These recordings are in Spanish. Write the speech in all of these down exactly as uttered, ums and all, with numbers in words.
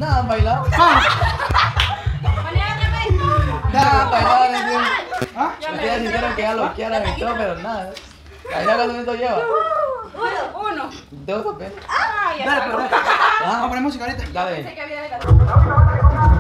nada han bailado. Ah, Nada han bailado. Me dijeron ¿ah? que ya lo quieran y todo, pero nada. Ahí cuánto minutos lleva. Uno. Uno. Dos apenas. Ah, ya Dale, está. pero dale. Vamos a poner música ahorita. Dale. Pensé que había de la...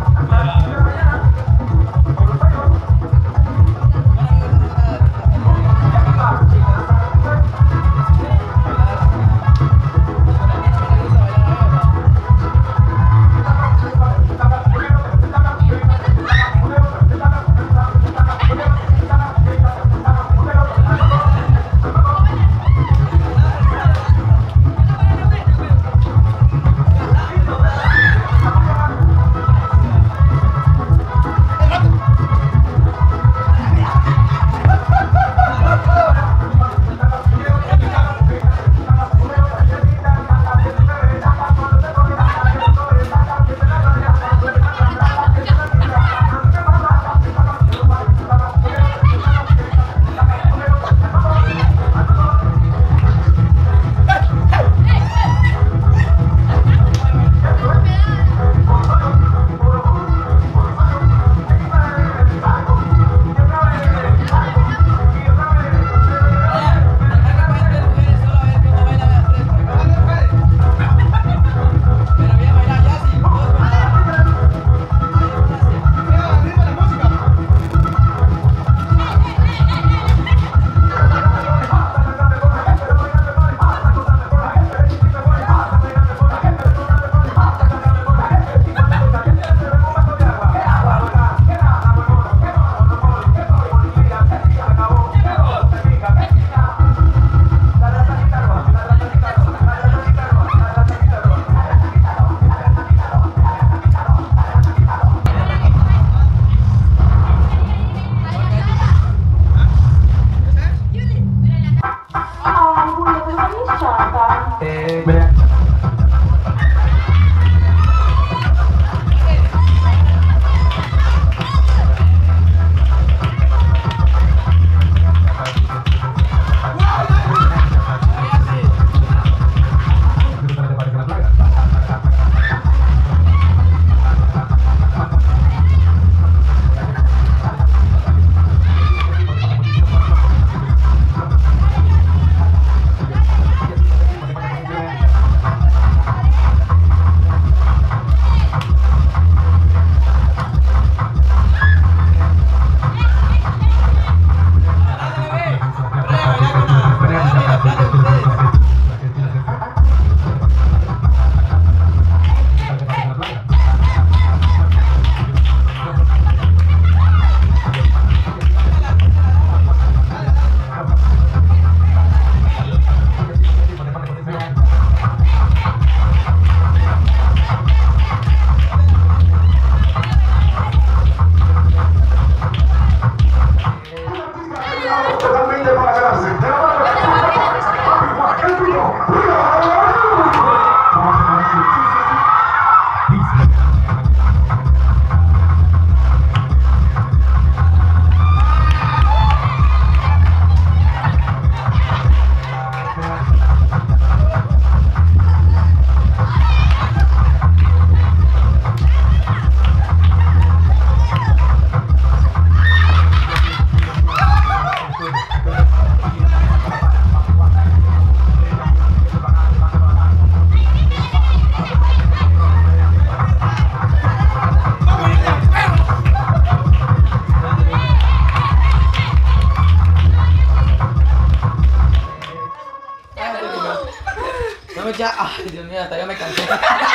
Ya, ay Dios mío, hasta ya me cansé.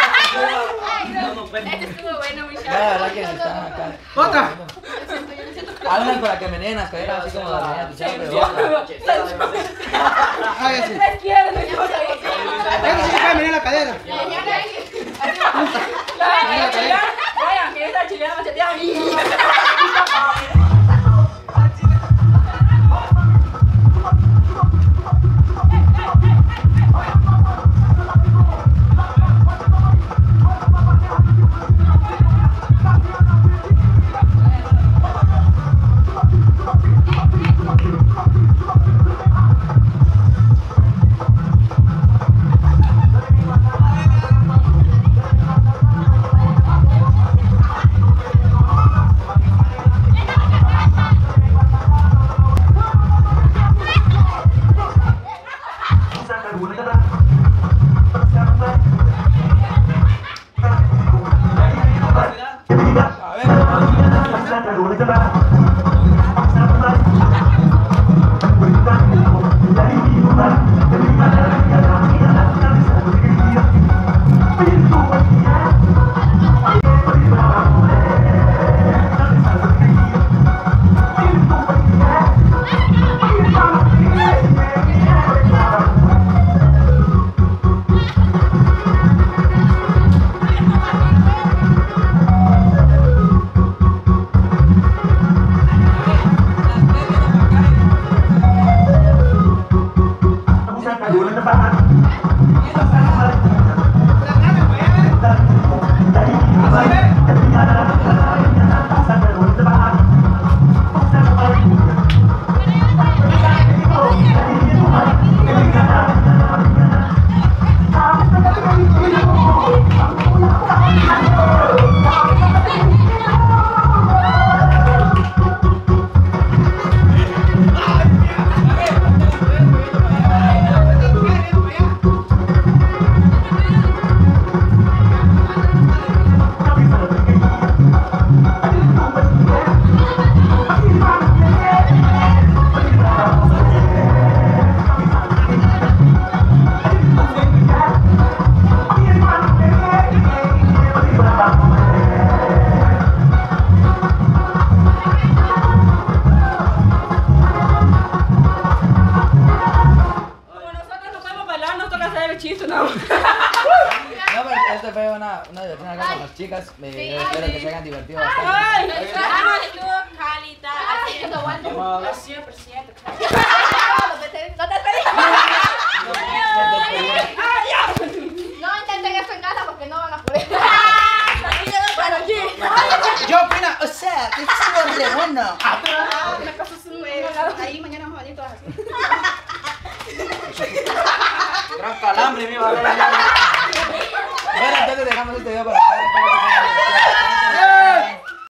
Ay, no. Este estuvo bueno, Michelle. Ya, la verdad que están acá. ¡Otra! Hablan para que me nenas, que era así como la venía, pero Ah, ya sí. Tres quieren, me llevo ahí. Ya que se me cae, miré la cadera. Vayan, que esta chilena macheteada. ver el chiste, no. No, pero este fue una, una diversión acá con las chicas. Me, Sí, yo espero ay, que se hayan divertido Ay. bastante. Ah, estuvo calita. Así, no aguanto. Al cien por ciento. No te pedí. No intenten eso en casa porque no van a poder. Yo opino, o sea, que estuvo re bueno. Me pasó su ahí mañana vamos a venir todas así. Gran calambre, mi barriga. Bueno, entonces dejamos este video para ustedes.